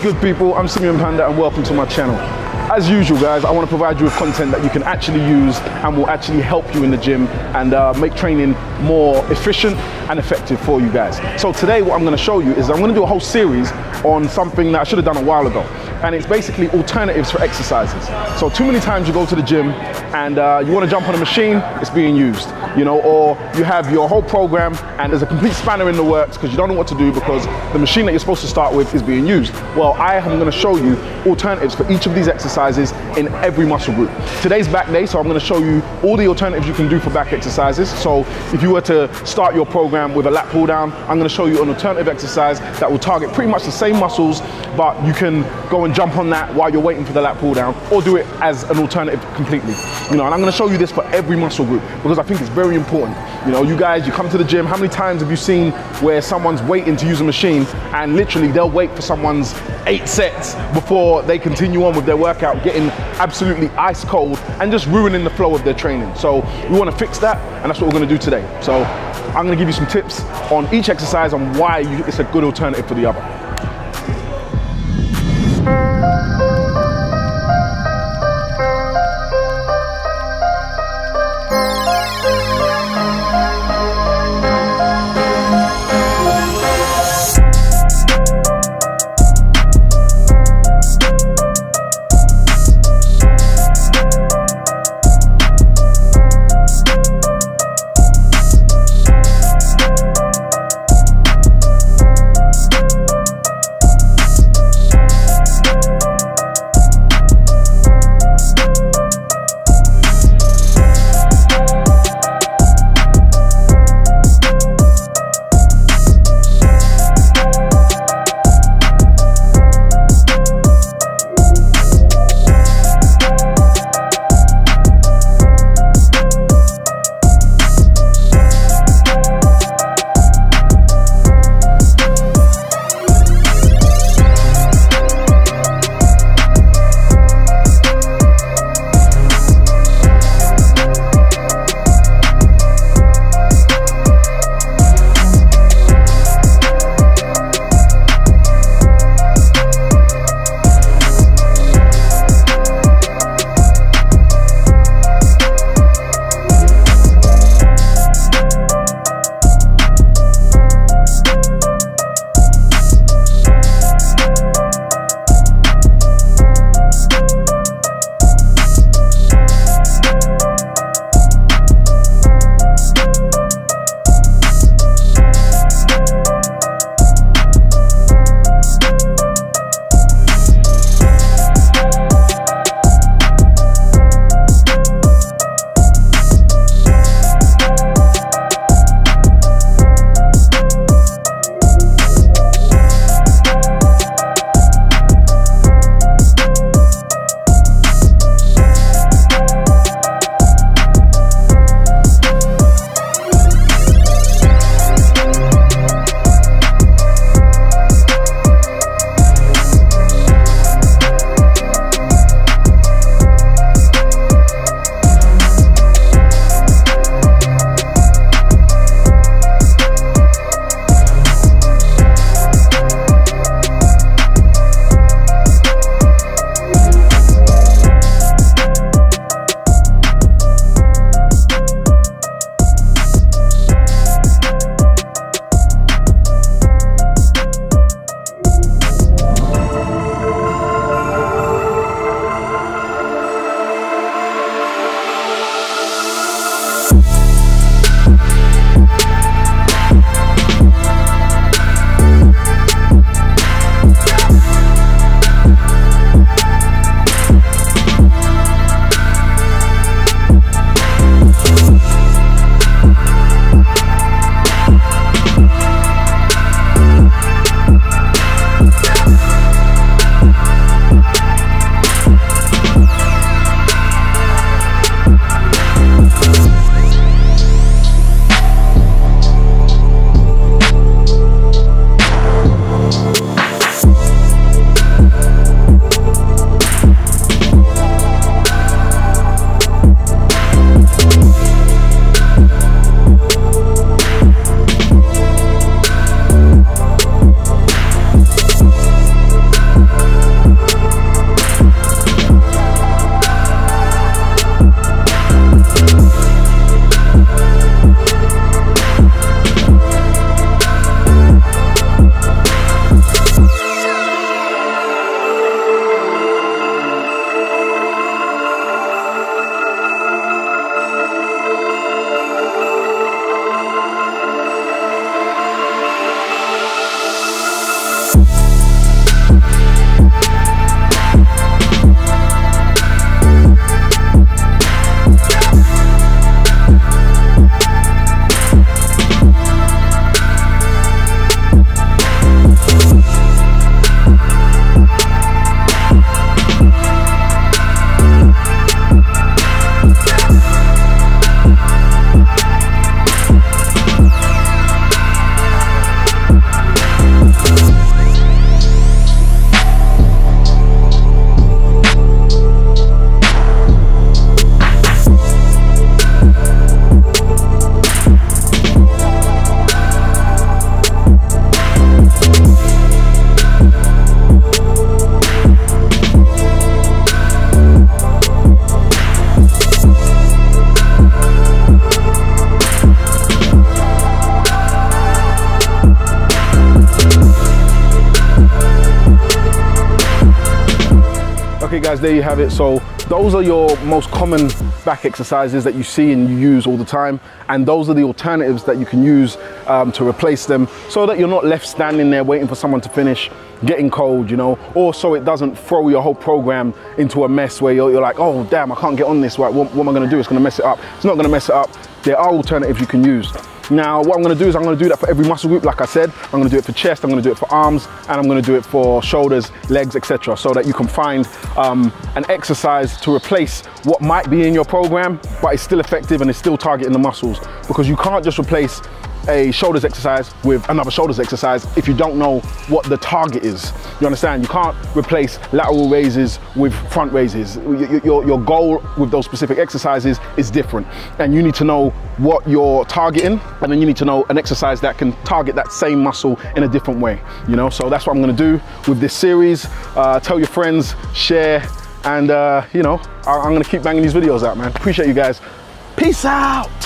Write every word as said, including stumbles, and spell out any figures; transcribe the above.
good, people? I'm Simeon Panda and welcome to my channel. As usual, guys, I want to provide you with content that you can actually use and will actually help you in the gym and uh, make training more efficient and effective for you guys. So today what I'm going to show you is I'm going to do a whole series on something that I should have done a while ago. And it's basically alternatives for exercises. So too many times you go to the gym and uh, you want to jump on a machine, it's being used, you know, or you have your whole program and there's a complete spanner in the works because you don't know what to do because the machine that you're supposed to start with is being used. Well, I am going to show you alternatives for each of these exercises in every muscle group. Today's back day, so I'm going to show you all the alternatives you can do for back exercises. So if you were to start your program with a lat pull down, I'm going to show you an alternative exercise that will target pretty much the same muscles, but you can go and jump on that while you're waiting for the lat pull down, or do it as an alternative completely. You know, and I'm going to show you this for every muscle group because I think it's very important. You know, you guys, you come to the gym, how many times have you seen where someone's waiting to use a machine and literally they'll wait for someone's eight sets before they continue on with their workout, getting absolutely ice cold and just ruining the flow of their training. So we want to fix that, and that's what we're going to do today. So I'm going to give you some tips on each exercise on why you, it's a good alternative for the other. Okay guys, there you have it. So those are your most common back exercises that you see and you use all the time, and those are the alternatives that you can use um, to replace them, so that you're not left standing there waiting for someone to finish, getting cold, you know, or so it doesn't throw your whole program into a mess where you're, you're like, oh damn, I can't get on this, right, what, what am I going to do? It's going to mess it up. It's not going to mess it up. There are alternatives you can use. Now, what I'm going to do is I'm going to do that for every muscle group. Like I said, I'm going to do it for chest, I'm going to do it for arms, and I'm going to do it for shoulders, legs, et cetera, so that you can find um, an exercise to replace what might be in your program, but it's still effective and it's still targeting the muscles. Because you can't just replace a shoulders exercise with another shoulders exercise if you don't know what the target is. You understand? You can't replace lateral raises with front raises. Your, your goal with those specific exercises is different, and you need to know what you're targeting, and then you need to know an exercise that can target that same muscle in a different way, you know? So that's what I'm gonna do with this series. Uh, tell your friends, share, and uh, you know, I'm gonna keep banging these videos out, man. Appreciate you guys. Peace out.